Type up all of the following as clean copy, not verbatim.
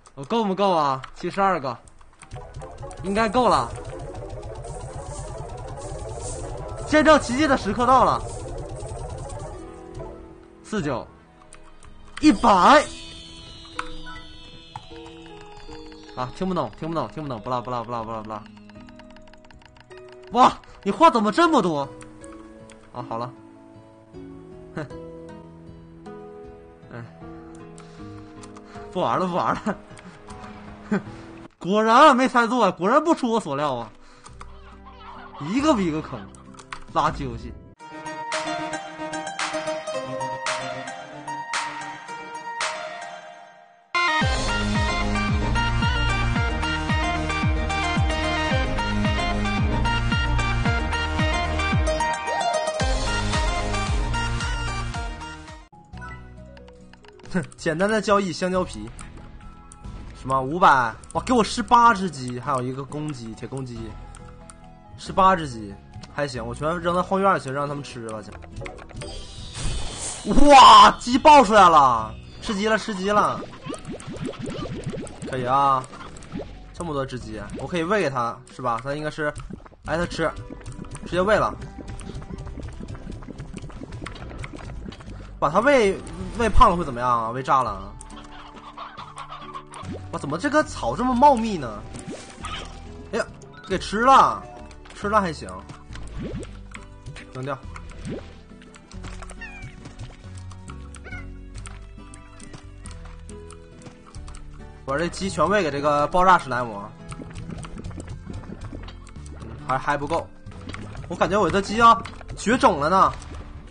我够不够啊？72个，应该够了。见证奇迹的时刻到了。49，100。啊，听不懂，听不懂，听不懂，不啦不啦不啦不啦不啦。哇，你话怎么这么多？啊，好了。哼。哎，不玩了，不玩了。哼，果然没猜错，果然不出我所料啊！一个比一个坑，垃圾游戏。哼，简单的交易香蕉皮。什么500？哇，给我18只鸡，还有一个公鸡，铁公鸡，18只鸡还行，我全扔到后院去，让他们吃了去。哇，鸡爆出来了，吃鸡了，吃鸡了，可以啊，这么多只鸡，我可以喂给它，是吧？它应该是，哎，它吃，直接喂了，把它喂胖了会怎么样啊？喂炸了。哇，怎么这个草这么茂密呢？哎呀，给吃了，吃了还行，扔掉。我这鸡全喂给这个爆炸史莱姆，还不够，我感觉我的鸡要绝种了呢。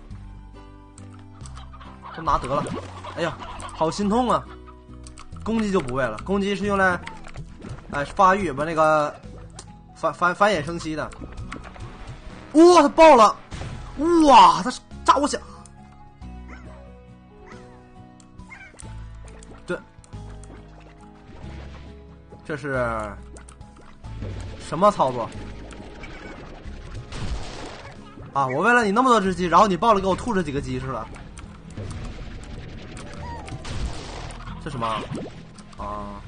都拿得了，哎呀，好心痛啊！公鸡就不喂了，公鸡是用来，发育把那个繁衍生息的。哇，它爆了！哇，它炸我想，对，这是什么操作啊？我为了你那么多只鸡，然后你爆了给我吐这几个鸡是吧？这什么啊？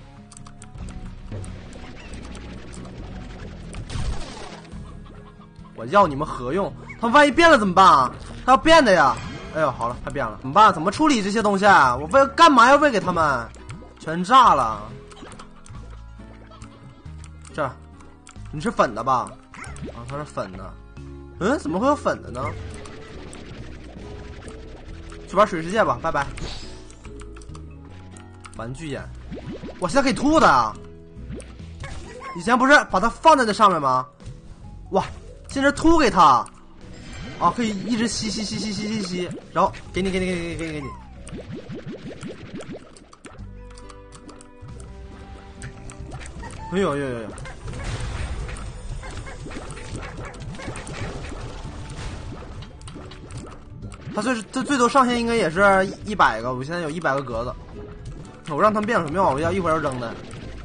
我要你们何用？他万一变了怎么办啊？他要变的呀！哎呦，好了，他变了，怎么办？怎么处理这些东西啊？我喂干嘛要喂给他们？全炸了！这，你是粉的吧？啊，它是粉的。嗯，怎么会有粉的呢？去玩水世界吧，拜拜。玩具眼，我现在可以吐的啊！以前不是把它放在这上面吗？哇，现在吐给它啊，可以一直吸，然后给你，哎呦，它最多上限应该也是100个，我现在有100个格子。我让他们变有什么用？我要一会儿要扔的。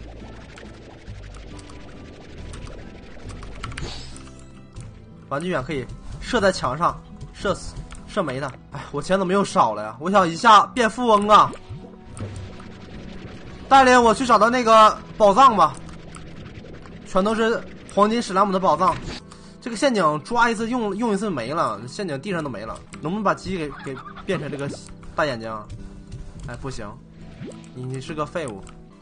玩具眼可以射在墙上，射没它。哎，我钱怎么又少了呀？我想一下变富翁啊！带领我去找到那个宝藏吧，全都是黄金史莱姆的宝藏。这个陷阱抓一次用一次没了，陷阱地上都没了。能不能把鸡给变成这个大眼睛？哎，不行。你是个废物！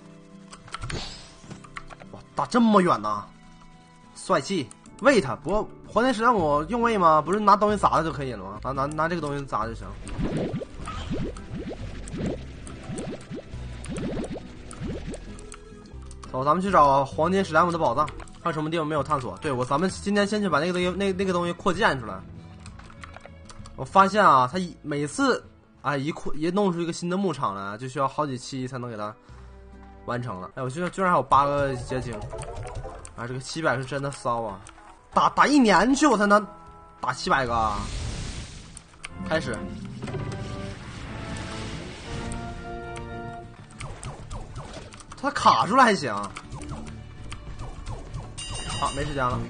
哇，打这么远呢，帅气！喂它，不过黄金史莱姆用喂吗？不是拿东西砸它就可以了吗？拿这个东西砸就行。走，咱们去找黄金史莱姆的宝藏。还有什么地方没有探索？对，咱们今天先去把那个东西那个东西扩建出来。我发现啊，它每次。哎，一弄出一个新的牧场来，就需要好几期才能给它完成了。哎，我居然还有8个结晶，啊，这个700是真的骚啊！打1年去我才能打700个啊！开始，它卡住了还行。好，没时间了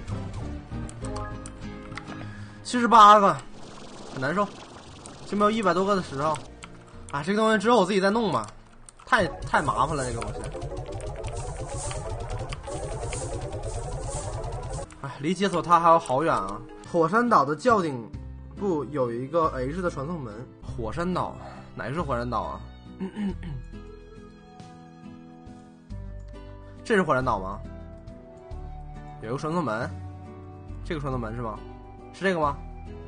，78个，很难受。就没有100多个的石头，啊，这个东西只有我自己在弄吧，太麻烦了，这个东西。 哎，离解锁它还有好远啊！火山岛的较顶部有一个 H 的传送门。火山岛，哪个是火山岛啊？这是火山岛吗？有一个传送门，这个传送门是吗？是这个吗？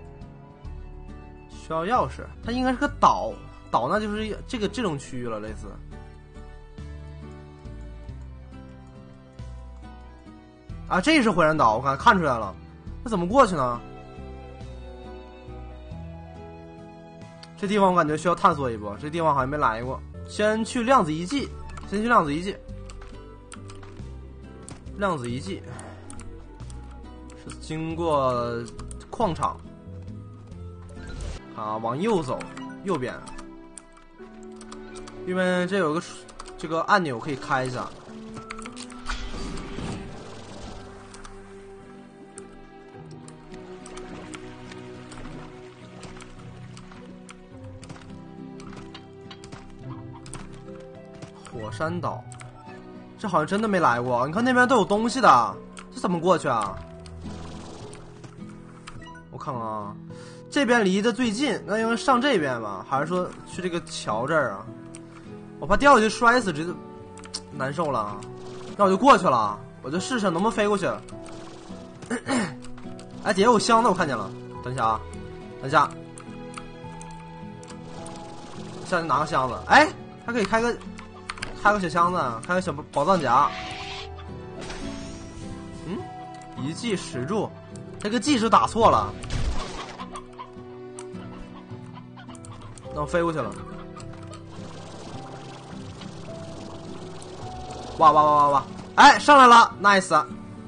需要钥匙，它应该是个岛，岛那就是这种区域了，类似。啊，这是火山岛，我看出来了，那怎么过去呢？这地方我感觉需要探索一波，这地方好像没来过。先去量子遗迹，先去量子遗迹。量子遗迹是经过矿场啊，往右走，右边，因为这有个这个按钮可以开一下。火山岛，这好像真的没来过。你看那边都有东西的，这怎么过去啊？我看看啊，这边离得最近，那应该上这边吧？还是说去这个桥这儿啊？我怕掉下去摔死，这难受了。那我就过去了，我就试试能不能飞过去。哎，底下有箱子，我看见了。等一下啊，等一下，下去拿个箱子。哎，还可以开个小箱子，开个小宝藏夹。嗯，遗迹石柱，这个记是打错了。那我飞过去了。哇哇哇哇哇！哎，上来了 ，nice。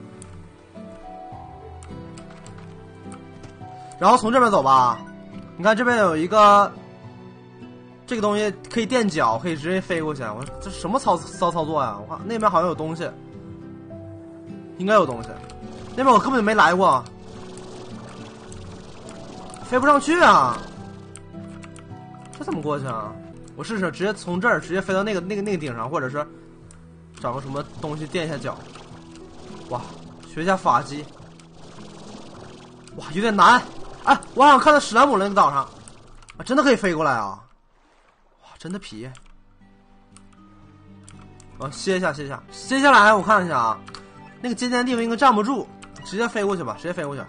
然后从这边走吧，你看这边有一个。这个东西可以垫脚，可以直接飞过去。我说这什么骚操作呀？我看那边好像有东西，应该有东西。那边我根本就没来过，飞不上去啊！这怎么过去啊？我试试，直接从这儿直接飞到那个顶上，或者是找个什么东西垫一下脚。哇，学一下法击。哇，有点难。哎，我好像看到史莱姆那个岛上，啊，真的可以飞过来啊！真的皮，歇一下。接下来我看一下啊，那个尖尖的地方应该站不住，直接飞过去吧，直接飞过去。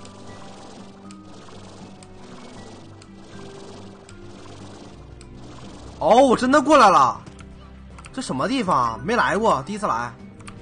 哦，我真的过来了，这什么地方？没来过，第一次来。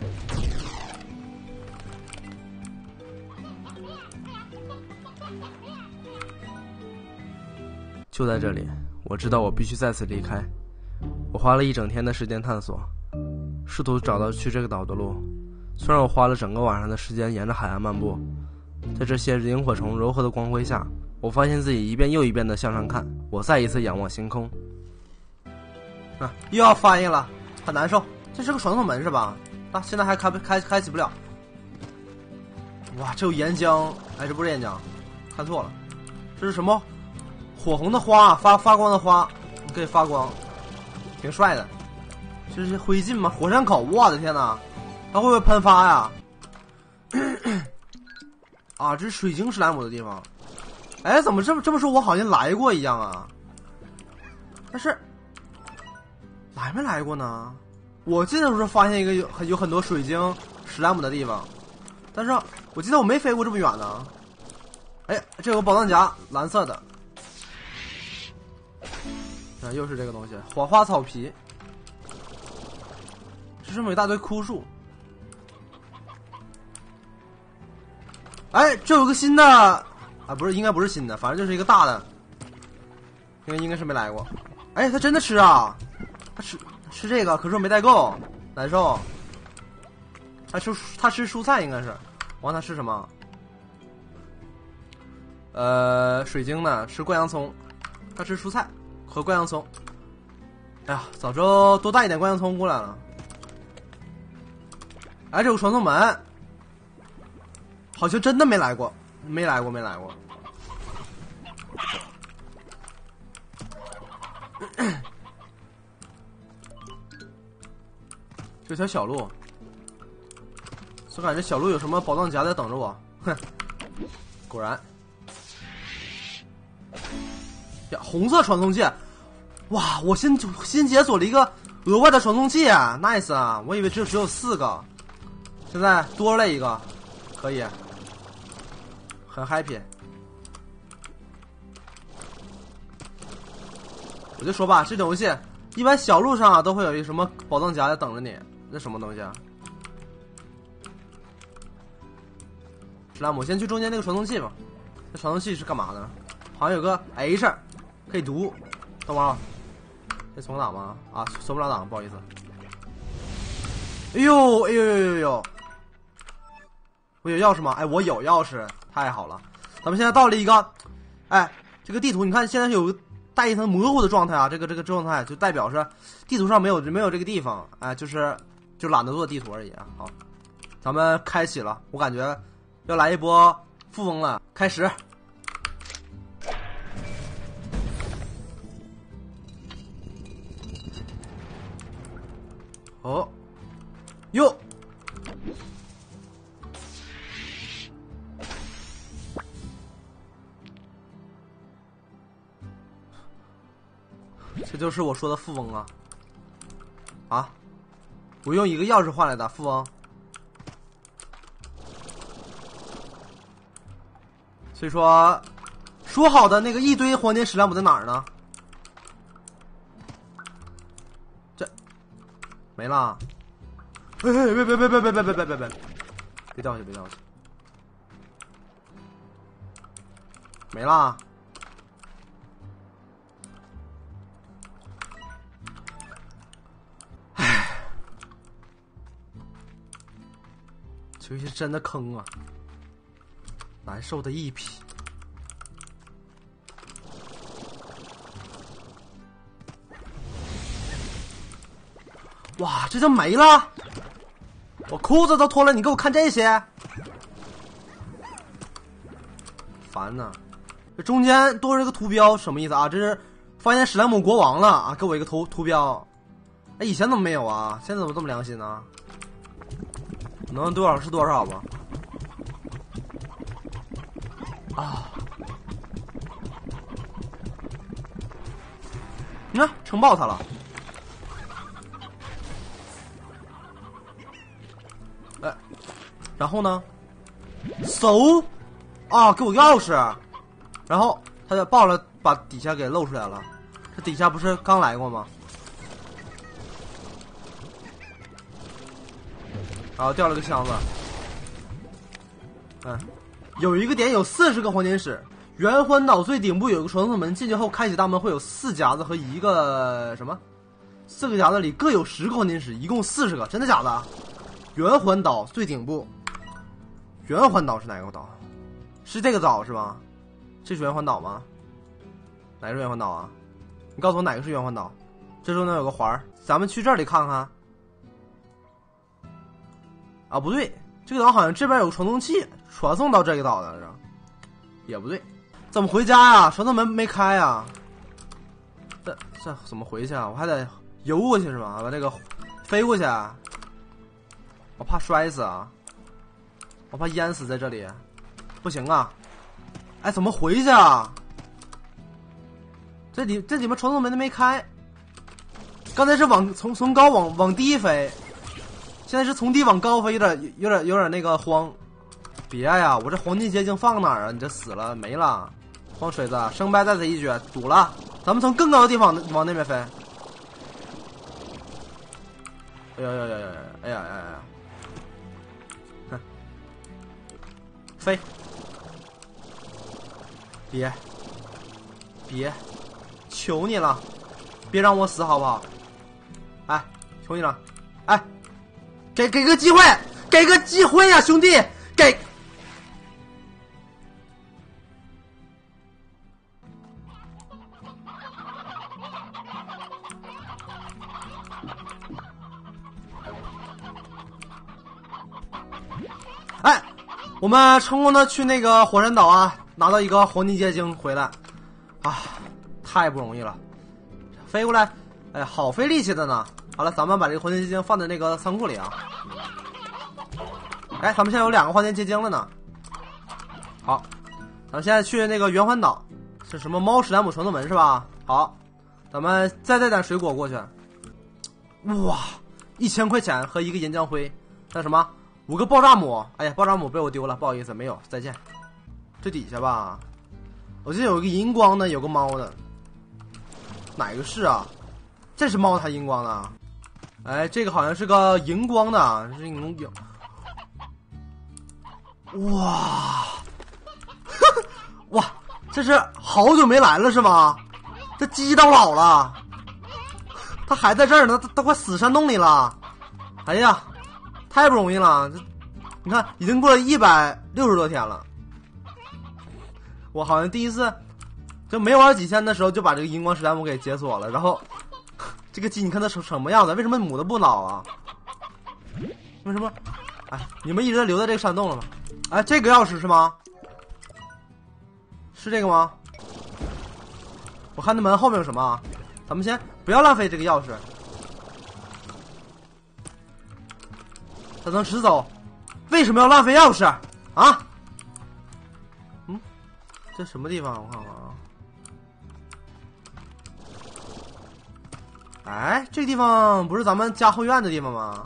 就在这里。我知道我必须再次离开。我花了一整天的时间探索，试图找到去这个岛的路。虽然我花了整个晚上的时间沿着海岸漫步，在这些萤火虫柔和的光辉下，我发现自己一遍又一遍地向上看。我再一次仰望星空。啊，又要翻译了，很难受。这是个传送门是吧？啊，现在还开启不了。哇，这有岩浆，哎，这不是岩浆，看错了，这是什么？火红的花，发光的花，可以发光，挺帅的。这是灰烬吗？火山口，我的天哪，它会不会喷发呀？啊，这是水晶史莱姆的地方。哎，怎么这么说，我好像来过一样啊？但是来没来过呢？我记得是发现一个有很多水晶史莱姆的地方，但是我记得我没飞过这么远呢。哎，这有个宝藏夹，蓝色的。啊，又是这个东西，火花草皮。这上面有一大堆枯树。哎，这有个新的啊，不是，应该不是新的，反正就是一个大的，应该是没来过。哎，他真的吃啊，他吃这个，可是我没带够，难受。他吃蔬菜应该是，我看他吃什么？水晶呢？吃灌洋葱，他吃蔬菜和灌洋葱。哎呀，早知道多带一点灌洋葱过来了。哎，这有传送门，好像真的没来过，没来过。这条小路， 就感觉小鹿有什么宝藏夹在等着我，哼！果然，呀，红色传送器，哇！我新解锁了一个额外的传送器啊 ，nice 啊！我以为只有4个，现在多了一个，可以，很 happy。我就说吧，这种游戏一般小路上啊都会有一个什么宝藏夹在等着你，这什么东西啊？史莱姆，先去中间那个传送器吧。这传送器是干嘛的？好像有个 H， 可以读。等会儿啊，这存档吗？啊，存不了档，不好意思。哎呦哎呦呦呦呦！我有钥匙吗？哎，我有钥匙，太好了。咱们现在到了一个，哎，这个地图你看现在有个带一层模糊的状态啊，这个状态就代表是地图上没有这个地方，哎，就懒得做地图而已啊。好，咱们开启了，我感觉要来一波副翁了，开始。哦，哟，这就是我说的副翁啊！啊，我用一个钥匙换来的副翁。所以说，说好的那个一堆黄金史莱姆在哪儿呢？这没了！别掉下去，别掉下去！没了！唉，这游戏真的坑啊！难受的一批。哇，这就没了！我裤子都脱了，你给我看这些，烦呐！这中间多了个图标，什么意思啊？这是发现史莱姆国王了啊！给我一个图标。哎，以前怎么没有啊？现在怎么这么良心呢？能多少是多少吧？啊！你看，撑爆他了。哎，然后呢？搜啊，给我钥匙，然后他就爆了，把底下给露出来了。这底下不是刚来过吗？然后掉了个箱子。嗯。有一个点有40个黄金石，圆环岛最顶部有个传送门，进去后开启大门会有4夹子和一个什么，4个夹子里各有10个黄金石，一共40个，真的假的？圆环岛最顶部，圆环岛是哪个岛？是这个岛是吧？这是圆环岛吗？哪个是圆环岛啊？你告诉我哪个是圆环岛？这中间有个环儿，咱们去这里看看。啊，不对。这个岛好像这边有个传送器传送到这个岛的，也不对，怎么回家呀？传送门没开呀？这怎么回去啊？我还得游过去是吧？把这个飞过去，我怕摔死啊，我怕淹死在这里，不行啊！哎，怎么回去啊？这里面传送门都没开，刚才是从高往低飞。现在是从低往高飞，有点那个慌。别呀，我这黄金结晶放哪儿啊？你这死了没了，黄水子胜败在此一举，赌了。咱们从更高的地方往那边飞。哎呀呀呀呀！哎呀呀呀！哼，飞！别，求你了，别让我死好不好？哎，求你了，哎。给个机会，给个机会呀，兄弟！给！哎，我们成功的去那个火山岛啊，拿到一个黄金结晶回来，啊，太不容易了，飞过来，哎，好费力气的呢。好了，咱们把这个黄金结晶放在那个仓库里啊。 哎，咱们现在有2个环节结晶了呢。好，咱们现在去那个圆环岛，是什么猫史莱姆传送门是吧？好，咱们再带点水果过去。哇，1000块钱和1个岩浆灰，那什么5个爆炸母。哎呀，爆炸母被我丢了，不好意思，没有，再见。这底下吧，我记得有一个荧光的，有个猫的，哪个是啊？这是猫还荧光的？哎，这个好像是个荧光的，是荧光。哇，哇，这是好久没来了是吗？这鸡到老了，它还在这儿呢，它快死山洞里了。哎呀，太不容易了，这你看已经过了160多天了。我好像第一次就没玩几天的时候就把这个荧光史莱姆给解锁了，然后这个鸡你看它什么样子？为什么母的不老啊？为什么？哎，你们一直在留在这个山洞了吗？哎，这个钥匙是吗？是这个吗？我看那门后面有什么？咱们先不要浪费这个钥匙。它能直走，为什么要浪费钥匙啊？这什么地方？我看看啊。哎，这个地方不是咱们家后院的地方吗？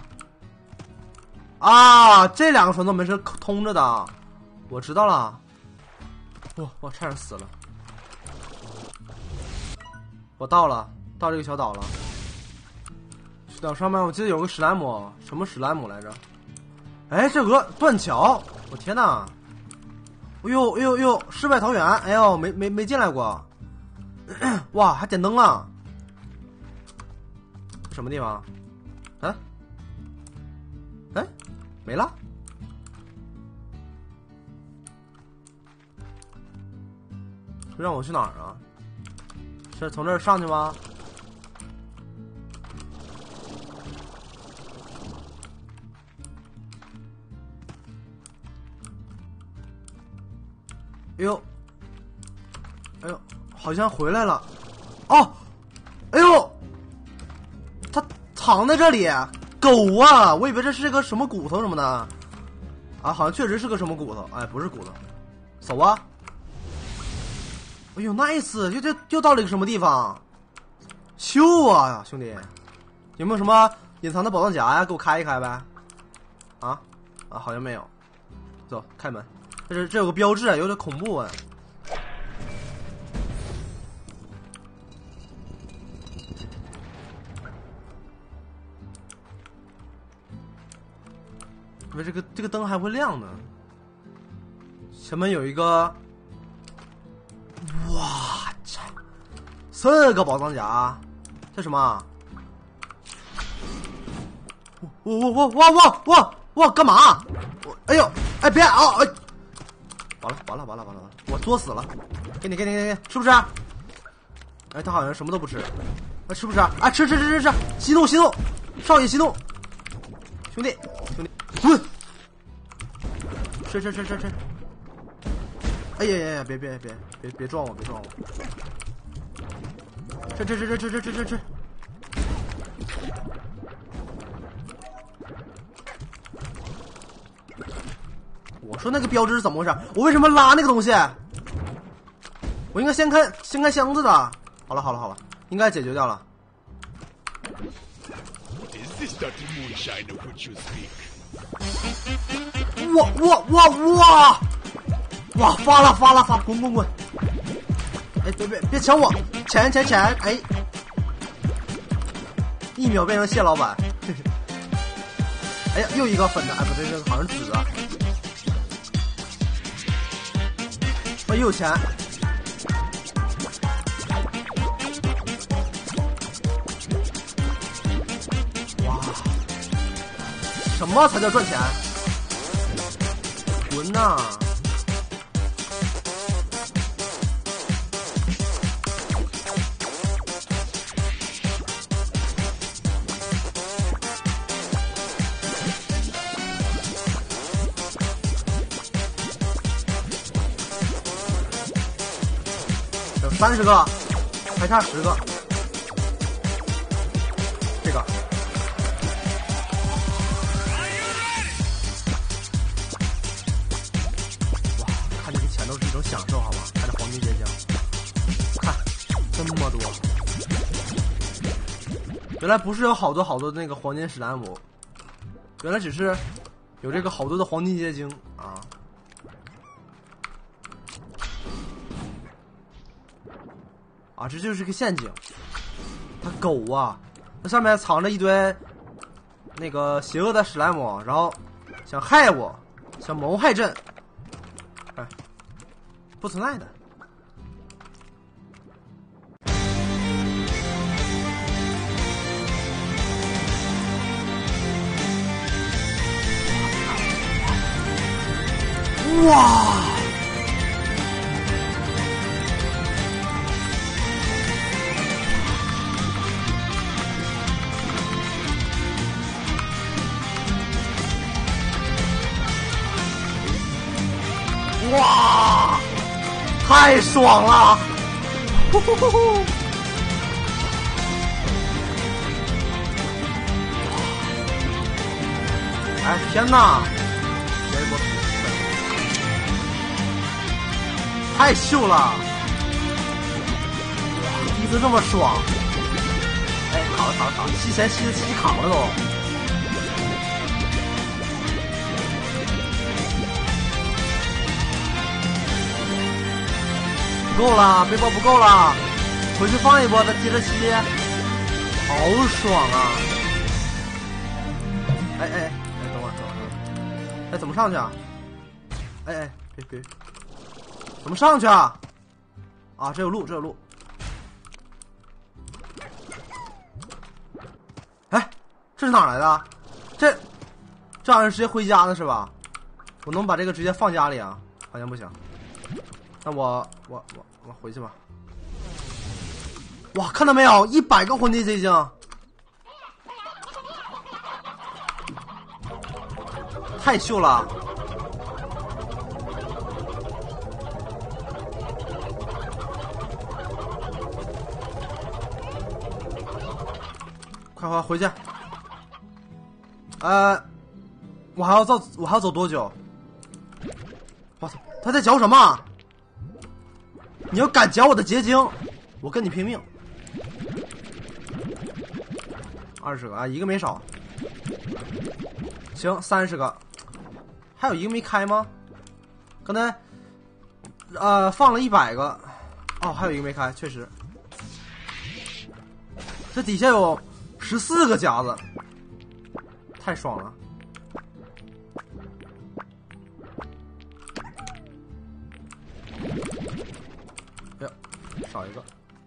啊，这2个传送门是通着的，我知道了。哇，差点死了。我到这个小岛了。岛上面我记得有个史莱姆，什么史莱姆来着？哎，这有个断桥，我天哪！哎呦，世外桃源！哎呦，没进来过。哇，还点灯了。什么地方？哎，没了。让我去哪儿啊？是从这儿上去吗？哎呦，好像回来了。哦，哎呦，他藏在这里，狗啊！我以为这是个什么骨头什么的，啊，好像确实是个什么骨头。哎，不是骨头，走啊！哎呦 ，nice， 又到了一个什么地方？秀啊，兄弟，有没有什么隐藏的宝藏夹呀？给我开一开呗。啊，好像没有。走，开门。这有个标志啊，有点恐怖啊。为这个灯还会亮呢？前面有一个，哇操，这个宝藏夹，这什么？我干嘛？哎呦，哎别啊！哎，完了，我作死了！给你，吃不吃？哎，他好像什么都不吃，哎，吃不吃？哎，吃！息怒，少爷息怒，兄弟，滚！吃！哎呀，别撞我！吃！我说那个标志是怎么回事？我为什么拉那个东西？我应该先开箱子的。好了，应该解决掉了。哇！发！滚！哎，别抢我！钱！哎，1秒变成蟹老板。哎呀，又一个粉的，哎不对，这个好像是紫的。哎，又有钱！哇，什么才叫赚钱？滚呐！30个，还差10个。这个， 来不是有好多好多那个黄金史莱姆，原来只是有这个好多的黄金结晶啊。啊，这就是个陷阱。他狗啊，那上面藏着一堆那个邪恶的史莱姆，然后想害我，想谋害朕。哎，不存在的。哇！哇！太爽了！呼呼呼呼！哎天哪！别给我太秀了！第一次这么爽！哎，卡了，吸钱吸的吸卡了都。不够了，背包不够了，回去放一波，再接着吸，好爽啊！哎，等会儿，哎，怎么上去啊？哎，别，怎么上去啊？啊，这有路。哎，这是哪来的？这好像是直接回家的是吧？我能把这个直接放家里啊？好像不行。那我回去吧。哇，看到没有，100个黄金结晶，太秀了！快回去！我还要走多久？我操，他在嚼什么？你要敢嚼我的结晶，我跟你拼命！20个啊，一个没少。行，30个，还有一个没开吗？刚才放了100个，哦，还有一个没开，确实。这底下有14个夹子，太爽了！哎呀，少一个。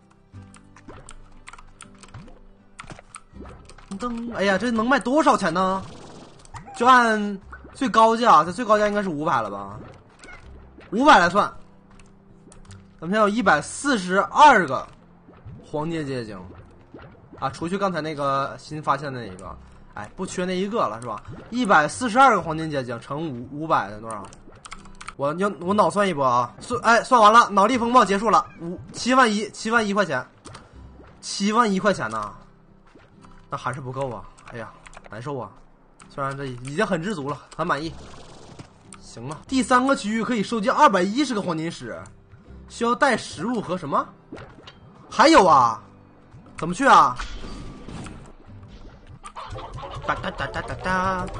噔，哎呀，这能卖多少钱呢？就按最高价，这最高价应该是500了吧？500来算。咱们现在有142个黄金结晶啊，除去刚才那个新发现的那一个，哎，不缺那一个了是吧？142个黄金结晶乘500的多少？我脑算一波啊，算完了，脑力风暴结束了，7万1块钱，7万1块钱呐，那还是不够啊！哎呀，难受啊！虽然这已经很知足了，很满意。行了，第3个区域可以收集210个黄金石，需要带食物和什么？还有啊，怎么去啊？哒。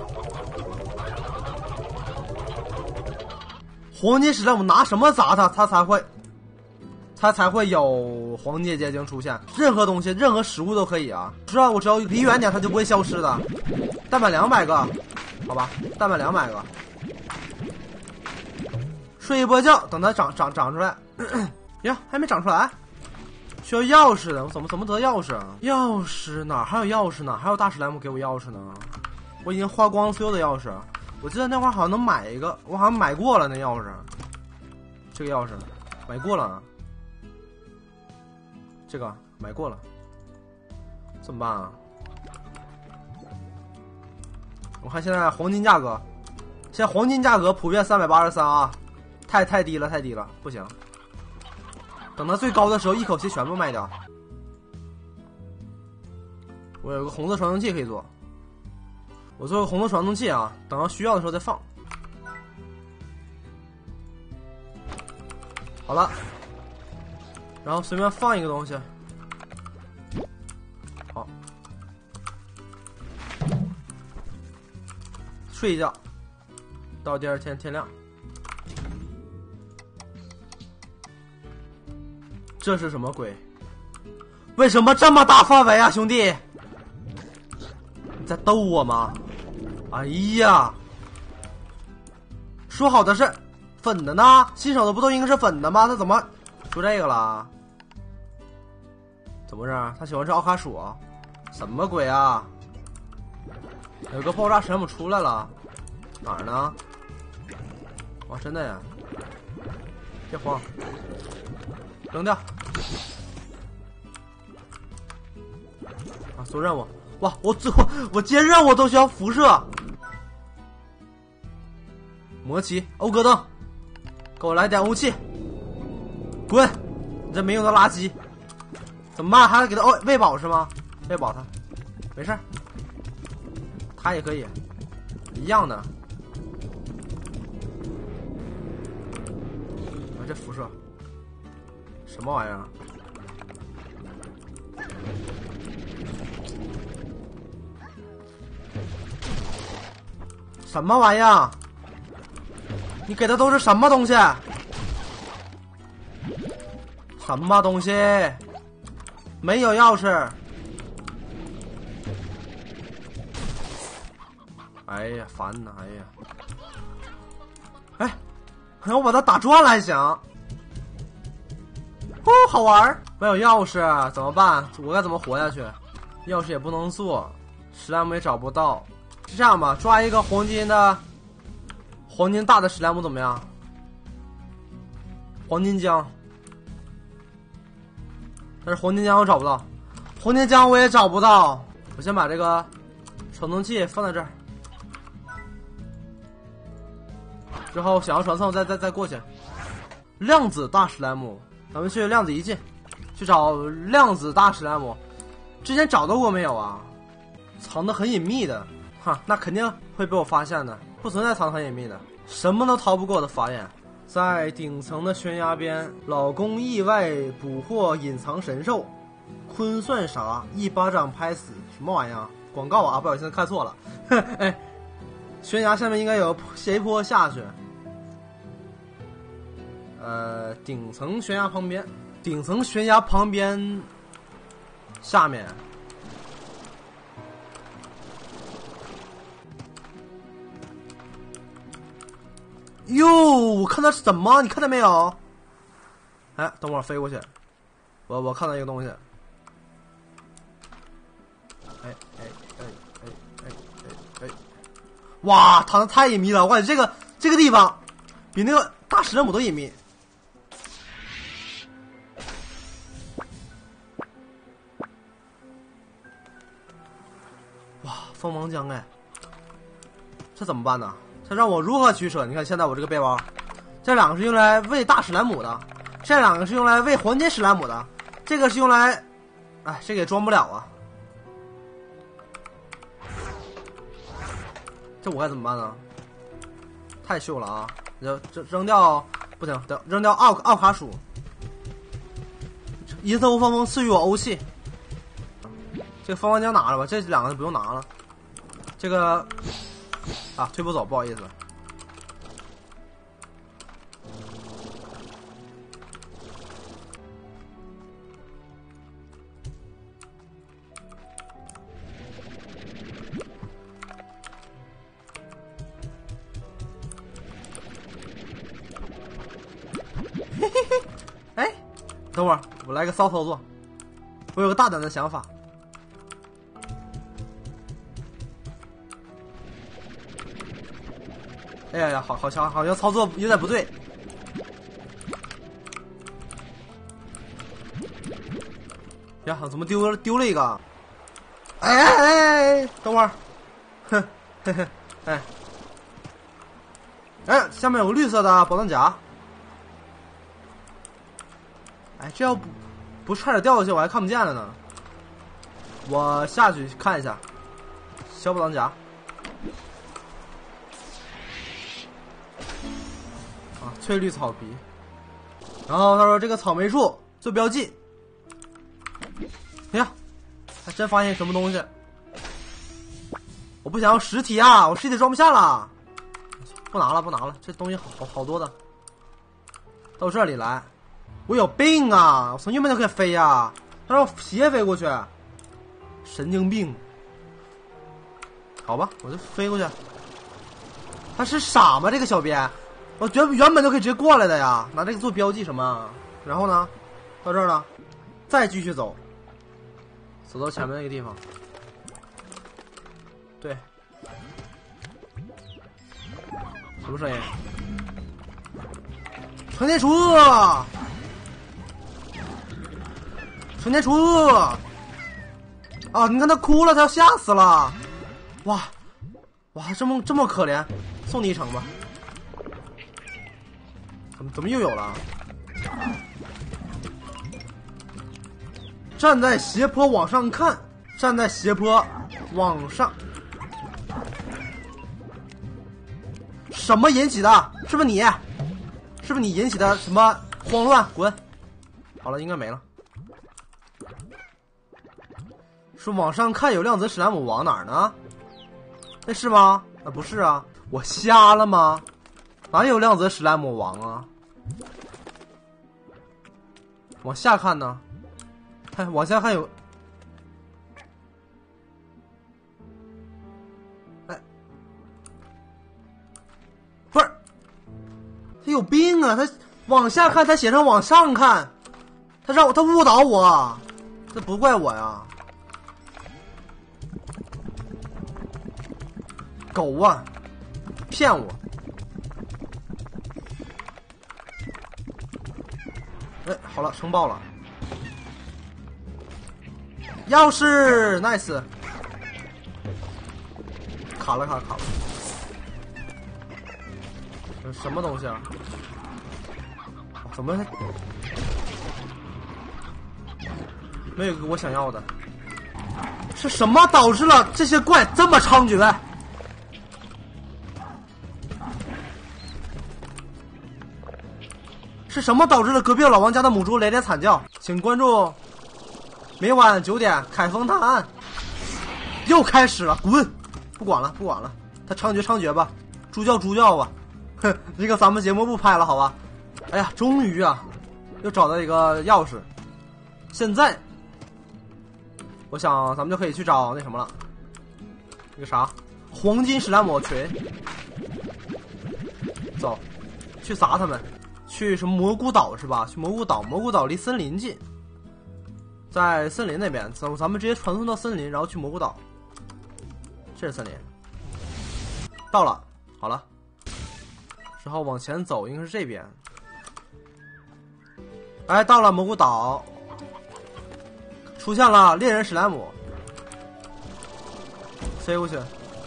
黄金史莱姆拿什么砸它，它才会有黄金结晶出现。任何东西，任何食物都可以啊。知道我只要离远点，它就不会消失的。蛋板200个，好吧，蛋板200个。睡一波觉，等它长出来。呀，还没长出来。需要钥匙的，我怎么得钥匙啊？钥匙哪儿还有钥匙呢？还有大史莱姆给我钥匙呢。我已经花光所有的钥匙。我记得那会儿好像能买一个，我好像买过了那钥匙。这个钥匙买过了，这个买过了，怎么办啊？我看现在黄金价格，现在黄金价格普遍383啊，太低了，不行。等到最高的时候，一口气全部卖掉。我有个红色传送器可以做，我做个红色传送器啊，等到需要的时候再放。好了，然后随便放一个东西。好， 睡一觉，到第二天天亮。这是什么鬼？为什么这么大范围啊，兄弟？你在逗我吗？哎呀，说好的是粉的呢？新手的不都应该是粉的吗？他怎么出这个了？怎么回事？他喜欢吃奥卡鼠？什么鬼啊？有个爆炸神母出来了，哪儿呢？哇，真的呀！别慌，扔掉。啊，做任务！哇，我接任务都需要辐射。魔奇，欧戈登，给我来点武器！滚！你这没用的垃圾！怎么办？还要给他喂饱是吗？喂饱他，没事儿。他也可以，一样的。啊，这辐射，什么玩意儿？什么玩意儿？你给的都是什么东西？什么东西？没有钥匙。哎呀，烦呐！哎呀，哎，我把它打转了还行。哦，好玩！没有钥匙怎么办？我该怎么活下去？钥匙也不能做，史莱姆也找不到。是这样吧，抓一个黄金大的史莱姆怎么样？黄金浆，但是黄金浆我找不到，黄金浆我也找不到。我先把这个传送器放在这儿，之后想要传送再过去。量子大史莱姆，咱们去量子一进，去找量子大史莱姆。之前找到过没有啊？藏得很隐秘的。哈，那肯定会被我发现的，不存在藏得很隐秘的，什么都逃不过我的法眼。在顶层的悬崖边，老公意外捕获隐藏神兽，坤算啥？一巴掌拍死，什么玩意儿？广告啊！不小心看错了。哎，悬崖下面应该有斜坡下去。顶层悬崖旁边，顶层悬崖旁边，下面。哟，我看到是什么？你看到没有？哎，等会儿飞过去，我看到一个东西。哎！哇，躺的太隐秘了！我感觉这个地方比那个大史莱姆都隐秘。哇，锋芒浆哎，这怎么办呢？这让我如何取舍？你看现在我这个背包，这两个是用来喂大史莱姆的，这两个是用来喂黄金史莱姆的，这个是用来，哎，这个也装不了啊。这我该怎么办呢？太秀了啊！扔掉不行，扔掉奥卡鼠。银色无风风赐予我欧气。这个风王浆拿了吧，这两个就不用拿了。这个。啊，推不走，不好意思。嘿嘿嘿，哎，等会儿我来个骚操作，我有个大胆的想法。哎呀呀，好像操作有点不对。呀，怎么丢了一个？哎，等会儿，哼，嘿嘿，哎，下面有个绿色的保弹夹。哎，这要不差点掉下去，我还看不见了呢。我下去看一下，小保弹夹。翠绿草皮，然后他说这个草莓树做标记。哎呀，还真发现什么东西？ 我不想要实体啊，我实体装不下了。不拿了，不拿了，这东西好多的。到这里来，我有病啊！我从右边就可以飞呀，他让我斜飞过去，神经病。好吧，我就飞过去。他是傻吗？这个小编，我原本就可以直接过来的呀，拿这个做标记什么？然后呢，到这儿了，再继续走，走到前面那个地方。对，什么声音？纯电厨，纯电厨！啊，你看他哭了，他要吓死了！哇，这么可怜，送你一程吧。怎么又有了？站在斜坡往上看，站在斜坡往上。什么引起的？是不是你？是不是你引起的什么慌乱？滚！好了，应该没了。说往上看有量子史莱姆王哪儿呢？那是吗？啊，不是啊，我瞎了吗？哪有量子史莱姆王啊？往下看呢？看，往下看有。哎，不是，他有病啊！他往下看，他写成往上看，他误导我，这不怪我呀。狗啊，骗我！哎，好了，升爆了。钥匙 ，nice。卡了。这什么东西啊？怎么没有一个我想要的？是什么导致了这些怪这么猖獗？是什么导致了隔壁老王家的母猪连连惨叫？请关注每晚9点凯峰探案。又开始了，滚！不管了，他猖獗吧，猪叫吧。哼，这个咱们节目不拍了，好吧？哎呀，终于啊，又找到一个钥匙。现在，我想咱们就可以去找那什么了，那个啥，黄金史莱姆锤。走，去砸他们。去什么蘑菇岛是吧？去蘑菇岛离森林近，在森林那边走，咱们直接传送到森林，然后去蘑菇岛。这是森林，到了，好了，之后往前走，应该是这边。哎，到了蘑菇岛，出现了猎人史莱姆，飞过去。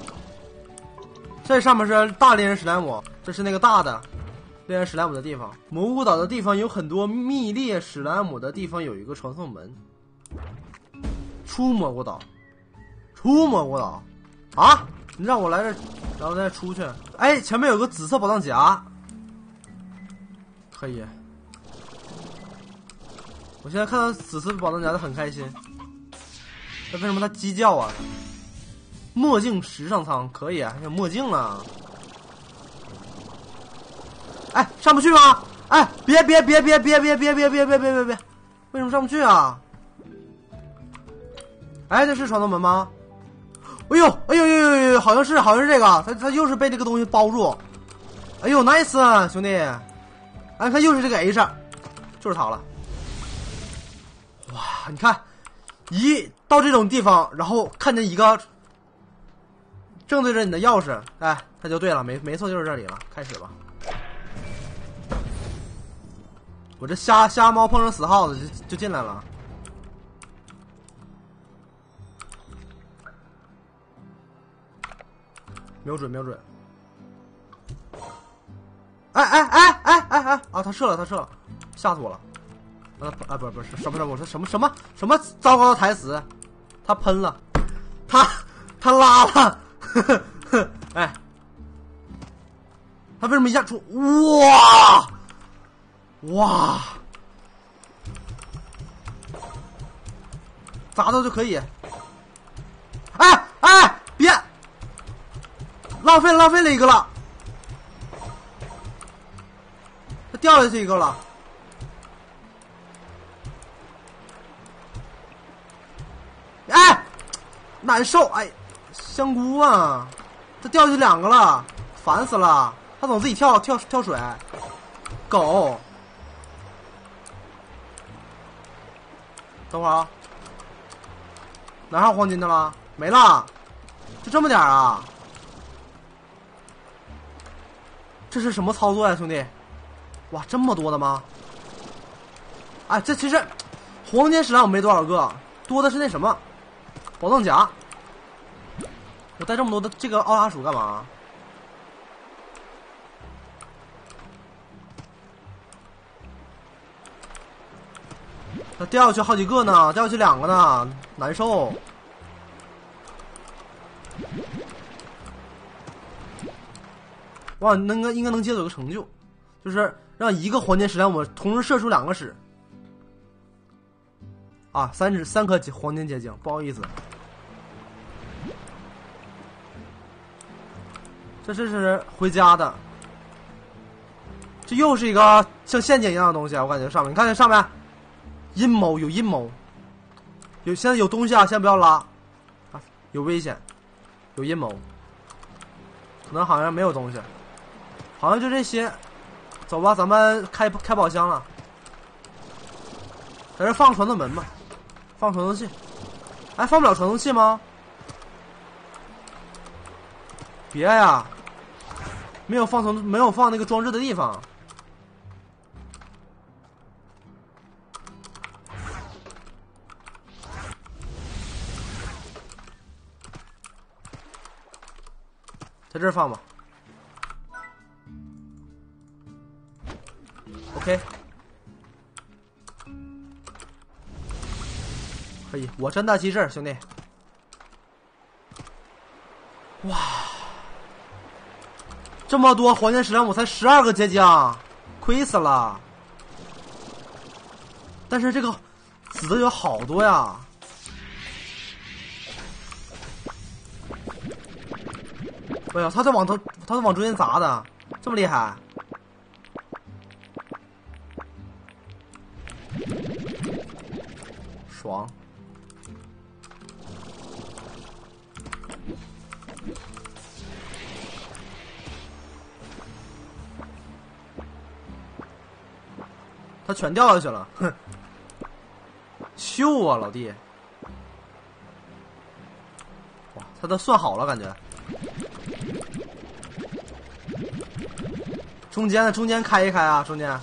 这上面是大猎人史莱姆，这是那个大的。猎人史莱姆的地方，蘑菇岛的地方有很多密猎史莱姆的地方，有一个传送门。出蘑菇岛啊！你让我来这，然后再出去。哎，前面有个紫色宝藏夹，可以。我现在看到紫色宝藏夹的很开心。那为什么它鸡叫啊？墨镜时尚舱可以啊，还有墨镜了。哎，上不去吗？哎，别！为什么上不去啊？哎，这是传送门吗？哎呦，好像是这个，他又是被这个东西包住。哎呦 ，nice 啊，兄弟！哎，看又是这个 H， 就是他了。哇，你看，一到这种地方，然后看见一个正对着你的钥匙，哎，他就对了，没错，就是这里了，开始吧。我这瞎猫碰上死耗子就进来了。瞄准！哎！啊，他射了，吓死我了！不是什么？我说什么糟糕的台词？他喷了，他拉了，哎，他为什么一下出？哇！砸到就可以。哎，别！ 浪费了一个了，他掉下去一个了。哎，难受！哎，香菇啊，他掉下去2个了，烦死了！他总自己跳水，狗。等会儿啊，哪还有黄金的了？没了，就这么点啊？这是什么操作呀，兄弟？哇，这么多的吗？哎，这其实黄金石栏我没多少个，多的是那什么宝藏夹。我带这么多的这个奥拉鼠干嘛？它掉下去好几个呢，掉下去2个呢，难受。哇，那个应该能解锁个成就，就是让一个黄金石栏我同时射出2个矢。啊，3颗黄金结晶，不好意思。这是回家的，这又是一个像陷阱一样的东西啊！我感觉上面，你看这上面，阴谋有阴谋，现在有东西啊，先不要拉啊，有危险，有阴谋，可能好像没有东西，好像就这些。走吧，咱们开宝箱了，在这放传送门吧，放传送器。哎，放不了传送器吗？别呀，没有放那个装置的地方。在这儿放吧。OK， 可以，我真大其事，兄弟。哇，这么多黄金石栏我才12个结晶，亏死了。但是这个紫的有好多呀。哎呀，他在往中间砸的，这么厉害。爽。他全掉下去了，哼！秀啊，老弟！哇，他都算好了，感觉。中间开一开啊，中间。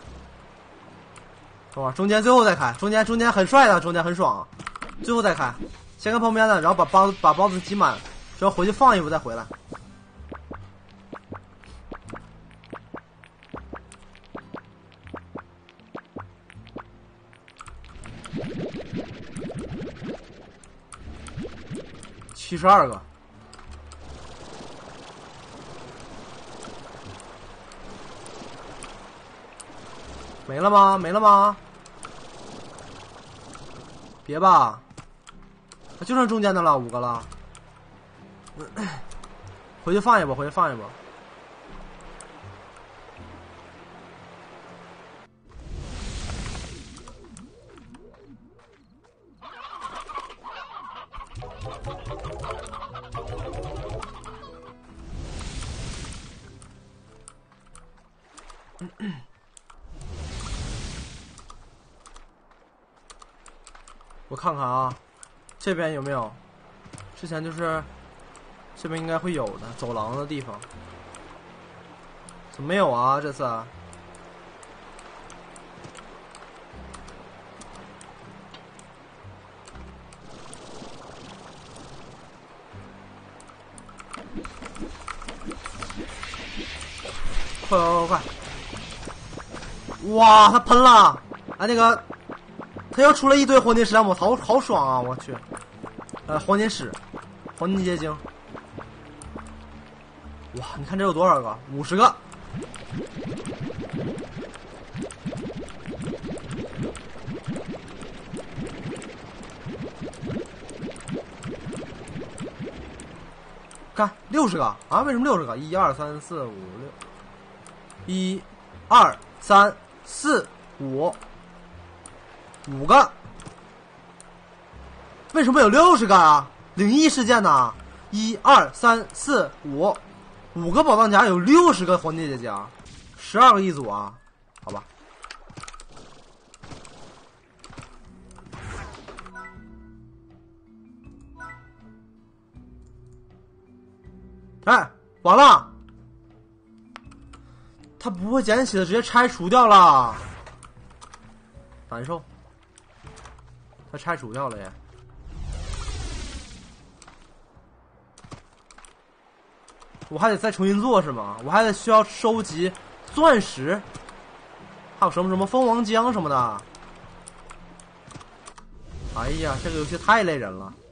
懂吧？中间最后再开，中间很帅的，中间很爽，最后再开。先看旁边的，然后把包子挤满，只要回去放一步再回来。72个，没了吗？没了吗？别吧，就剩中间的了，5个了。回去放一波，回去放一波。我看看啊，这边有没有？之前就是这边应该会有的走廊的地方，怎么没有啊？这次快！哇，他喷了！哎，那个。他又出了一堆黄金石栏，我好爽啊！我去，黄金矢，黄金结晶，哇！你看这有多少个？50个。 看60个啊？为什么60个？1、2、3、4、5、6，1、2、3、4、5，5个。为什么有60个啊？灵异事件呢？1、2、3、4、5，5个宝藏夹有60个黄金结晶，12个一组啊？好吧。哎，完了，他不会捡起的，直接拆除掉了，难受。他拆除掉了耶。我还得再重新做是吗？我还得需要收集钻石，还有什么蜂王浆什么的。哎呀，这个游戏太累人了。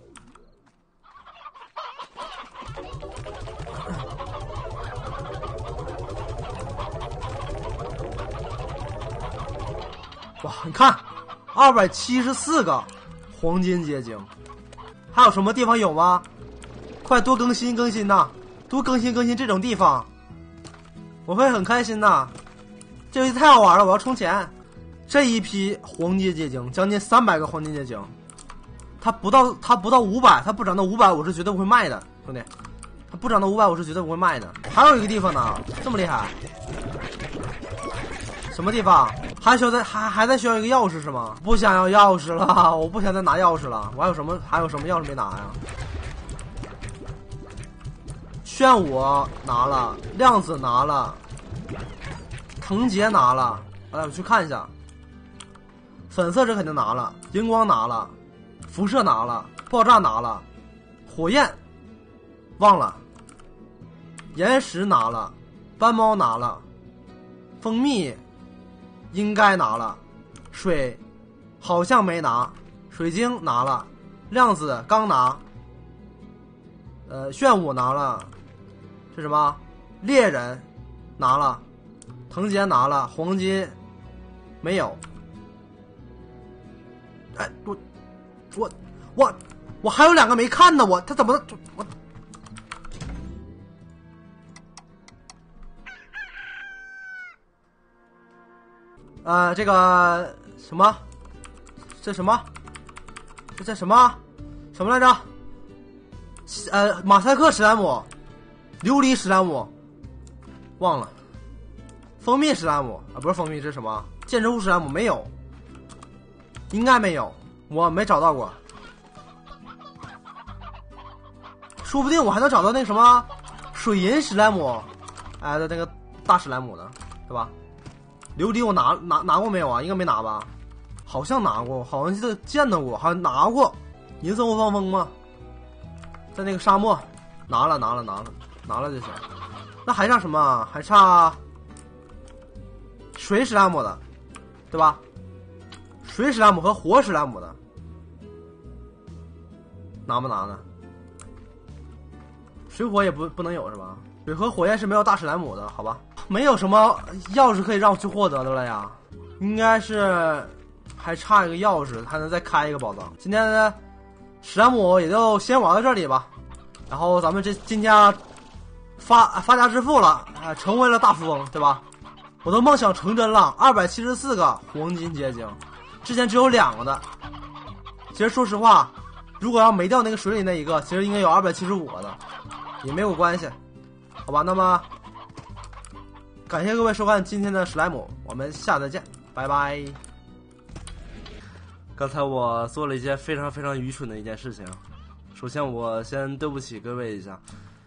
哇，你看，274个黄金结晶，还有什么地方有吗？快多更新更新呐！多更新更新这种地方，我会很开心的。这游戏太好玩了，我要充钱。这一批黄金结晶，将近300个黄金结晶，它不到500，它不涨到500，我是绝对不会卖的，兄弟。它不涨到500，我是绝对不会卖的。还有一个地方呢，这么厉害。什么地方？还在需要一个钥匙是吗？不想要钥匙了，我不想再拿钥匙了。我还有什么钥匙没拿呀？炫舞拿了，量子拿了，藤节拿了。我去看一下。粉色这肯定拿了，荧光拿了，辐射拿了，爆炸拿了，火焰忘了，岩石拿了，斑猫拿了，蜂蜜应该拿了，水好像没拿，水晶拿了，量子刚拿，炫舞拿了，是什么？猎人拿了，藤节拿了，黄金没有。哎，我还有2个没看呢，他怎么我？这个什么？这什么？这什么来着？马赛克史莱姆，琉璃史莱姆，忘了。蜂蜜史莱姆啊，不是蜂蜜，这是什么？建筑物史莱姆没有，应该没有，我没找到过。说不定我还能找到那什么水银史莱姆，哎的那个大史莱姆呢，对吧？琉璃我拿过没有啊？应该没拿吧？好像拿过，好像记得见到过，好像拿过。银色放风吗？在那个沙漠拿了就行。那还差什么？还差水史莱姆的，对吧？水史莱姆和火史莱姆的，拿不拿呢？水火也不能有是吧？水和火焰是没有大史莱姆的，好吧？没有什么钥匙可以让我去获得的了呀，应该是还差一个钥匙，还能再开一个宝藏。今天的史莱姆也就先玩到这里吧，然后咱们今天发家致富了，成为了大富翁，对吧？我的梦想成真了，274个黄金结晶，之前只有2个的。其实说实话，如果要没掉那个水里那一个，其实应该有275个的，也没有关系，好吧？那么感谢各位收看今天的史莱姆，我们下次再见，拜拜。刚才我做了一件非常非常愚蠢的一件事情，首先我先对不起各位一下，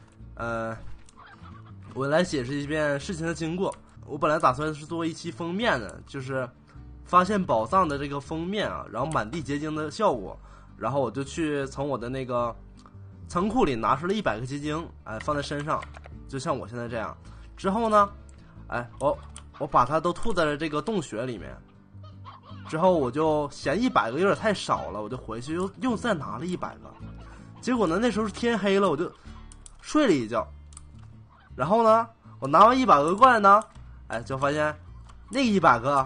我来解释一遍事情的经过。我本来打算是做一期封面的，就是发现宝藏的这个封面啊，然后满地结晶的效果，然后我就去从我的那个仓库里拿出了100个结晶，放在身上，就像我现在这样。之后呢，我把它都吐在了这个洞穴里面。之后我就嫌100个有点太少了，我就回去又再拿了100个。结果呢，那时候是天黑了，我就睡了一觉。然后呢，我拿完100个过来呢，就发现那100个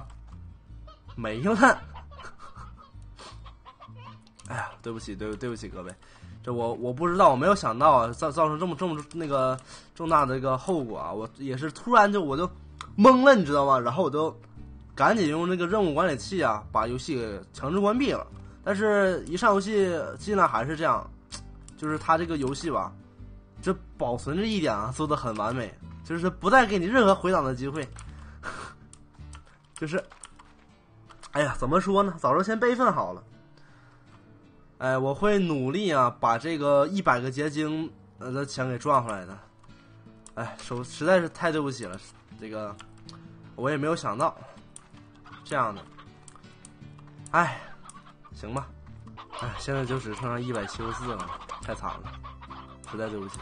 没了。哎呀，对不起各位， 这我不知道，我没有想到啊，造成这么那个重大的一个后果啊！我也是突然我就懵了，你知道吗？然后我就赶紧用那个任务管理器啊，把游戏给强制关闭了。但是，一上游戏进来还是这样，就是它这个游戏吧，这保存这一点啊做得很完美，就是不再给你任何回档的机会。就是，哎呀，怎么说呢？早知道先备份好了。哎，我会努力啊，把这个100个结晶的钱给赚回来的。哎，实在是太对不起了，这个我也没有想到这样的。哎，行吧。哎，现在就只剩下174了，太惨了，实在对不起。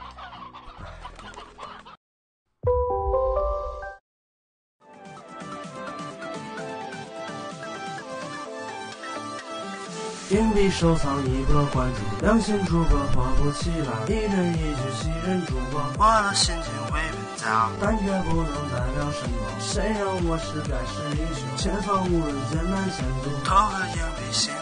硬币收藏一个关注，良心主播火不起来，一人一句吸人主播，我的心情会变假，但却不能代表什么。谁让我是盖世英雄，前方无人艰难险阻，投个硬币心